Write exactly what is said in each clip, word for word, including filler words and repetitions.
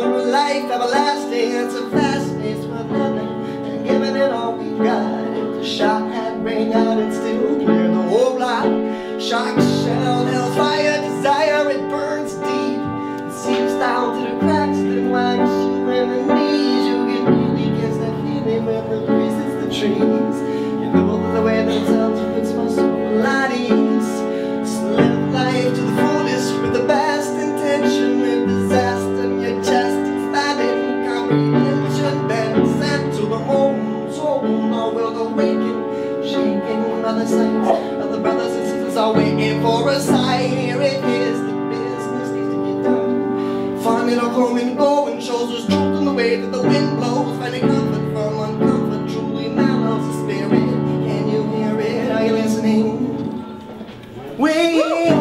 a life everlasting. It's a fast pace worth living, and giving it all we got. If the shot had rang out, it'd still clear the whole block. Shark shell, hell's fire, desire, it burns deep. It seeps down to the cracks, then whacks you in the knees. You get really against that feeling when the breeze hits the trees. You know the way that tells you it's my soul at ease. Just live life to the fullest with the best intention, with disaster in your chest, expanding comprehension, then sent to the moon. Soul, our world awakened, shaking by the sight of the brothers and sisters are waiting for a sign. Here it is, the business needs to get done. Find it all come and go, and shows us truth in the way that the wind blows. Finding comfort from uncomfort, truly mellows the spirit. Can you hear it? Are you listening? We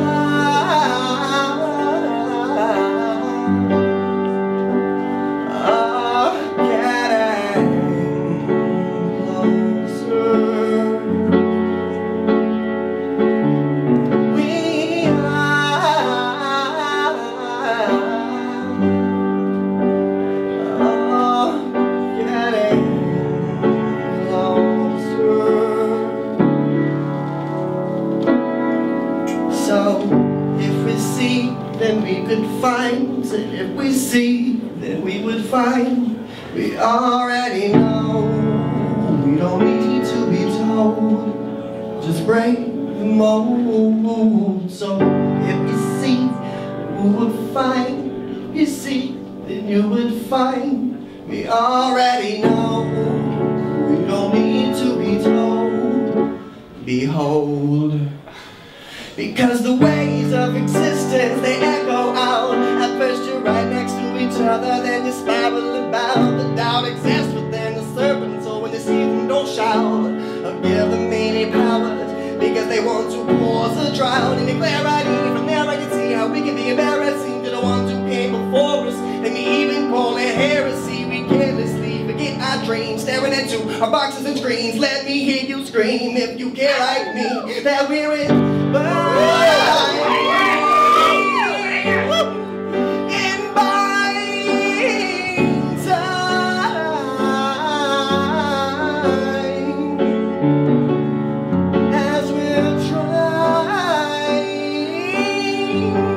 if we see, then we could find. Said if we see, then we would find. We already know. We don't need to be told. Just break the mold. So if we see, we would find. If you see, then you would find. We already know. We don't need to be told. Behold. Because the ways of existence, they echo out. At first you're right next to each other, then you spiral about. The doubt exists within the serpent, so when you see them, don't shout or give them any powers, because they want to cause a drought. And declare right here, from there I can see how we can be embarrassing to the ones who came before us. Let me even call it heresy. We carelessly forget our dreams, staring into our boxes and screens. Let me hear you scream if you care like me, that we're in as we're trying